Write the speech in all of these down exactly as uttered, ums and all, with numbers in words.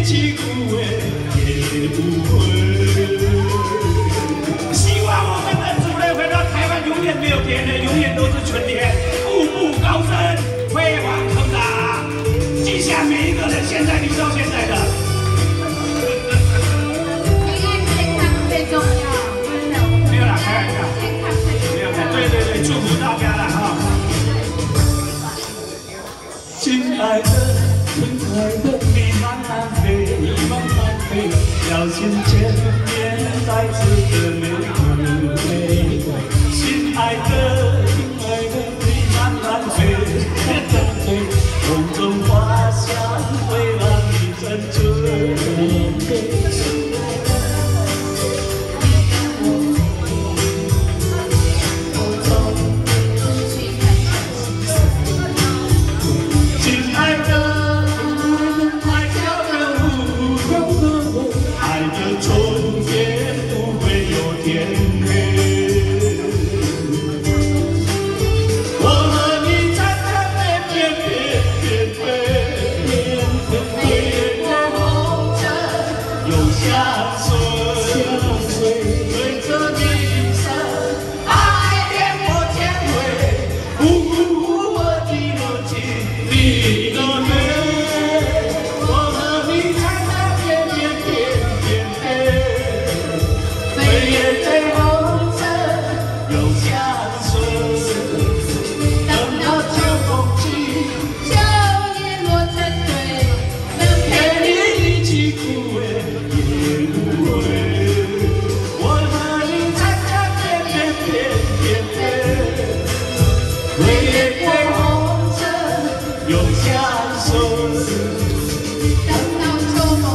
起苦味也不会。希望我们的主人回到台湾，永远没有别人，永远都是春天，步步高升，辉煌成长。记下每一个人现在留到现在的。 因为健康最重要，真的。 没有啦，开玩笑。 健康最重要。 没有开，对对对，祝福大家了哈。亲爱的，亲爱的，你慢慢飞，你慢慢飞，小心前面再次的玫瑰。亲爱的，亲爱的，你慢慢飞，慢慢飞，风中花香会让你沉醉。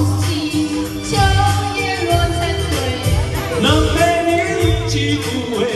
能陪你一起枯萎。